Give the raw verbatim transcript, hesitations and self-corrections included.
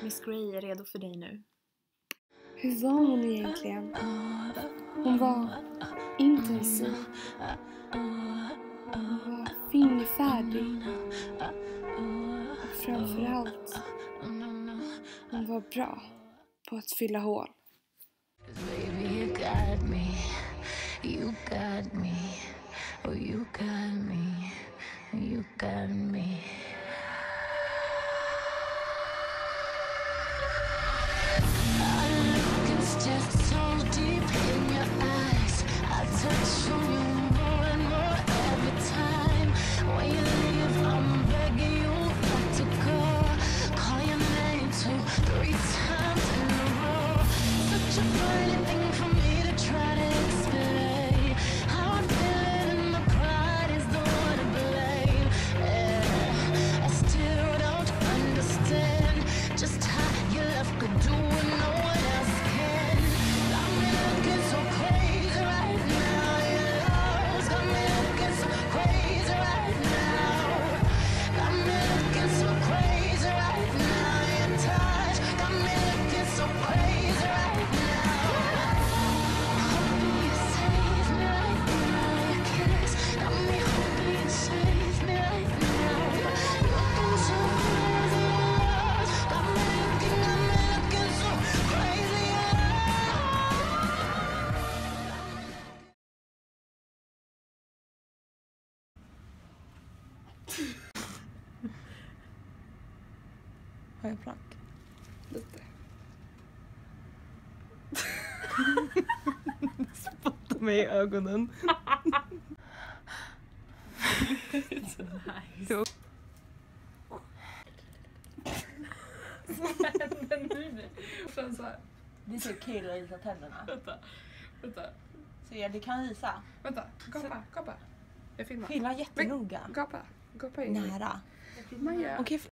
Miss Grey är redo för dig nu. Hur var hon egentligen? Hon var intensiv. Hon var fingerfärdig. Och framförallt, hon var bra på att fylla hål. Baby, you got me, you got me, oh you got me, you got me. Just so deep in your eyes, I touch on you more and more every time. When you leave, I'm begging you not to go. Call your name two, three times in a row. Such a funny thing for me to try to explain. How I'm feeling and my pride is the one to blame. Yeah, I still don't understand just how you left could do what no one else can. Har jag plack? Lite. Spotta mig i ögonen. Så nice. Jo. Vad händer nu? Sen så här. Det är så kul att visa tänderna. Vänta, vänta. Så ja, du kan visa. Vänta, gapa, gapa. Jag filmar. Filma jättenoga. Gapa, gapa in. Nära. Maja. Okej,